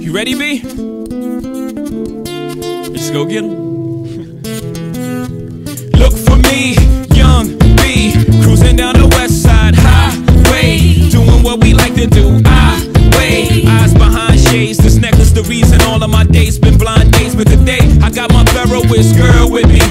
You ready, B? Let's go get 'em. Look for me, young B, cruising down the west side highway, doing what we like to do. I wait, eyes behind shades. This necklace the reason all of my dates been blind dates, but today I got my Ferroist girl with me.